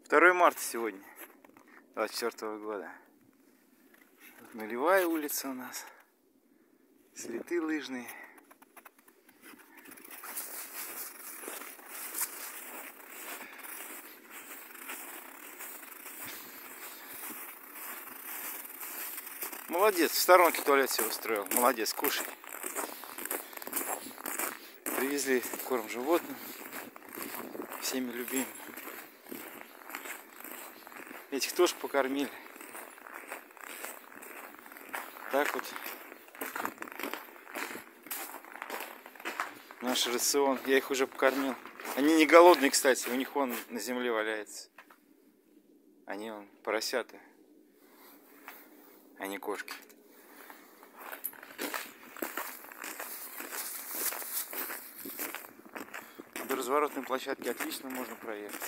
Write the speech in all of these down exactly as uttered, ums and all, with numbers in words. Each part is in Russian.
второе марта сегодня, двадцать четвёртого года. Нулевая улица у нас. Следы лыжные. Молодец, в сторонке туалет себе устроил. Молодец, кушай. Привезли корм животным. Всеми любимым. Этих тоже покормили. Так вот. Наш рацион. Я их уже покормил. Они не голодные, кстати. У них он на земле валяется. Они он поросята. А не кошки. До разворотной площадки отлично можно проехать.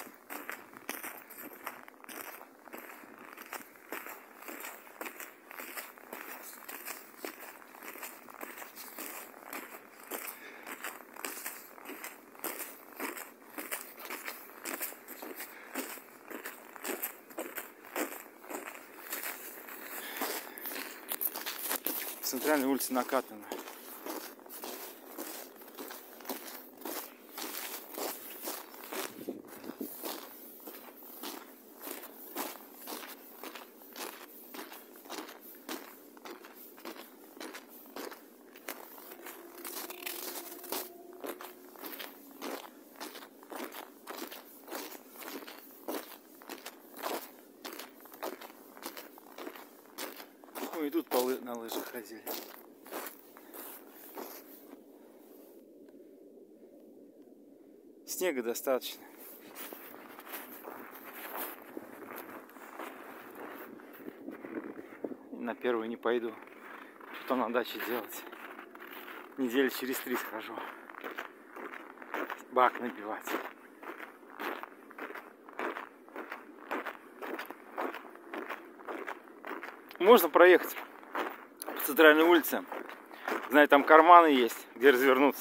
Центральная улица накатана. Ой, и тут полы на лыжах ходили. Снега достаточно. На первую не пойду. Что на даче делать? Недели через три схожу. Бак набивать. Можно проехать по центральной улице. Знаю, там карманы есть, где развернуться.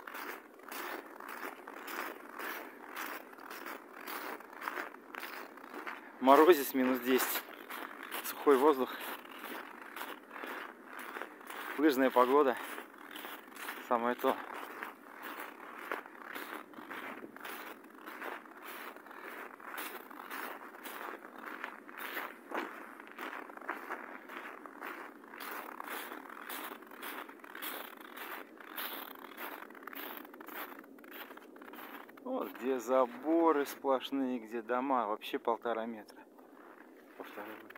Морозец минус десять. Сухой воздух. Лыжная погода. Самое то. Вот где заборы сплошные, где дома, вообще полтора метра. Полтора метра.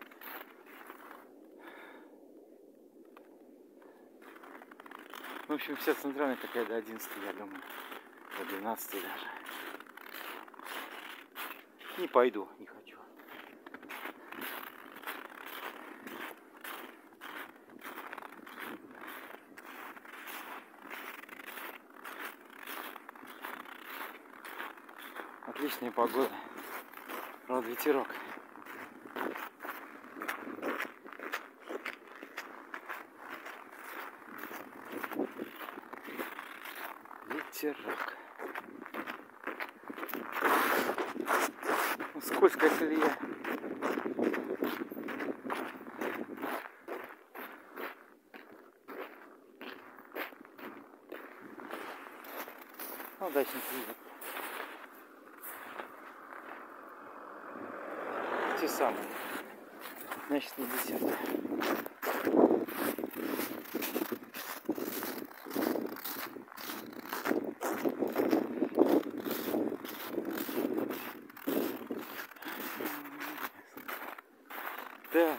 В общем, вся центральная такая до одиннадцати, я думаю. До двенадцати даже. Не пойду, не хочу. Отличная погода. Правда, ветерок. Ветерок. Ну, скользкая колея. Ну, дачник видит. Те самые. Значит, не десятые. Да.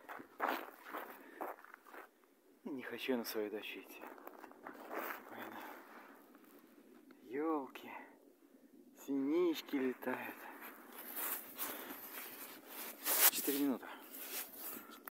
Не хочу я на свою дачу идти. Елки, синички летают. Четыре минуты.